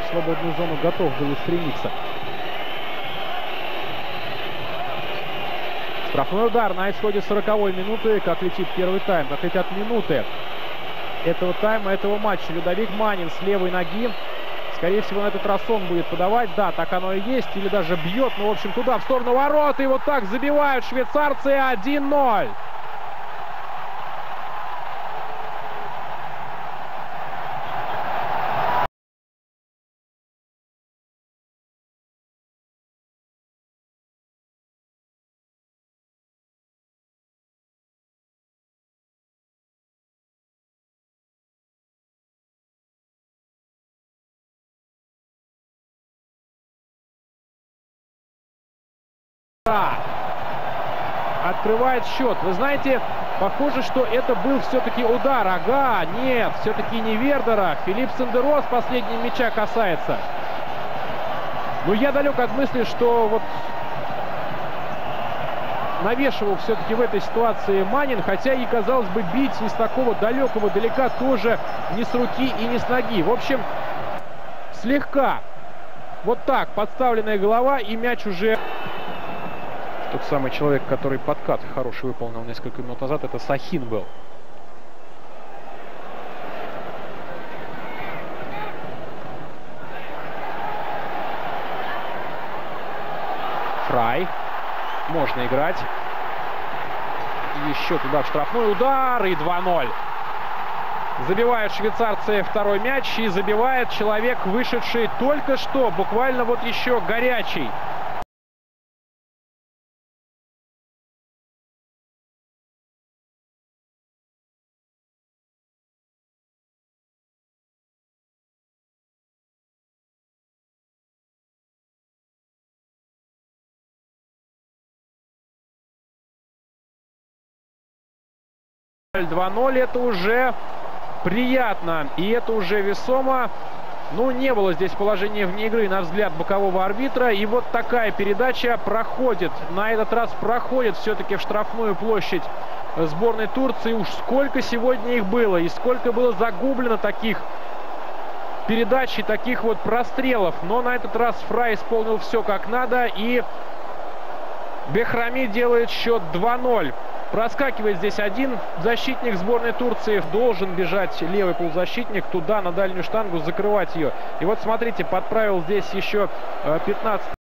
в свободную зону готов был устремиться. Штрафной удар на исходе 40-й минуты. Как летит первый тайм, как летят минуты этого тайма, этого матча. Людовик Манин с левой ноги. Скорее всего, на этот раз он будет подавать. Да, так оно и есть. Или даже бьет. Ну, в общем, туда, в сторону ворот. И вот так забивают швейцарцы 1-0. Открывает счет. Вы знаете, похоже, что это был все-таки удар. Ага, нет, все-таки не Вердера. Филипп Сандерос последнего мяча касается. Но я далек от мысли, что вот навешивал все-таки в этой ситуации Манин. Хотя и, казалось бы, бить из такого далекого далека тоже не с руки и не с ноги. В общем, слегка вот так подставленная голова, и мяч уже... Тот самый человек, который подкат хороший выполнил несколько минут назад, это Сахин был. Фрай. Можно играть. Еще туда в штрафной удар, и 2-0. Забивают швейцарцы второй мяч, и забивает человек, вышедший только что, буквально вот еще горячий. Это уже приятно, и это уже весомо. Ну, не было здесь положения вне игры, на взгляд бокового арбитра. И вот такая передача проходит. На этот раз проходит все-таки в штрафную площадь сборной Турции. Уж сколько сегодня их было, и сколько было загублено таких передач и таких вот прострелов. Но на этот раз Фрай исполнил все как надо, и Бехрами делает счет 2-0. Проскакивает здесь один защитник сборной Турции. Должен бежать левый полузащитник туда, на дальнюю штангу, закрывать ее. И вот смотрите, подправил здесь еще 15